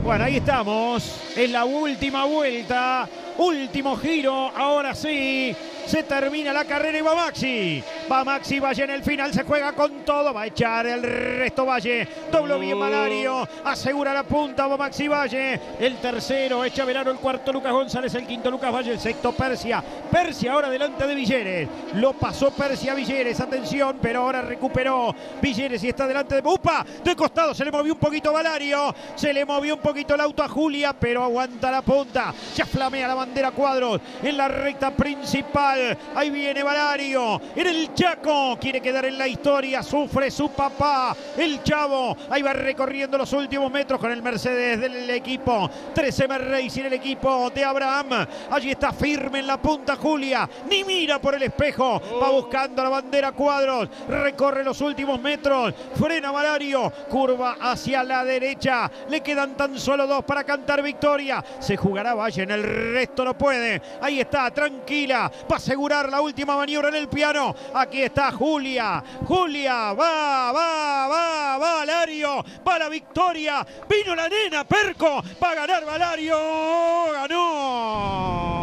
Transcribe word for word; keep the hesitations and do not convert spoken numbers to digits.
Bueno, ahí estamos. Es la última vuelta. Último giro. Ahora sí. Se termina la carrera y va Maxi. Va Maxi Valle en el final. Se juega con todo. Va a echar el resto Valle. Dobló bien Valario. Asegura la punta. Va Maxi Valle. El tercero echa Velaro. El cuarto Lucas González. El quinto Lucas Valle. El sexto Persia. Persia ahora delante de Villeres. Lo pasó Persia a Villeres. Atención. Pero ahora recuperó Villeres y está delante de... ¡Upa! De costado se le movió un poquito Valario. Se le movió un poquito el auto a Julia. Pero aguanta la punta. Ya flamea la bandera Cuadros en la recta principal. Ahí viene Valario en el Chaco, quiere quedar en la historia, sufre su papá, el Chavo. Ahí va recorriendo los últimos metros con el Mercedes del equipo tres M Racing, el equipo de Abraham. Allí está firme en la punta Julia, ni mira por el espejo, va buscando la bandera Cuadros, recorre los últimos metros, frena Valario, curva hacia la derecha, le quedan tan solo dos para cantar victoria. Se jugará Valle, en el resto no puede. Ahí está, tranquila, va a asegurar la última maniobra en el piano. Aquí está Julia. Julia, va, va, va, va Valario, va la victoria. Vino la nena, Perco, va a ganar Valario. Ganó.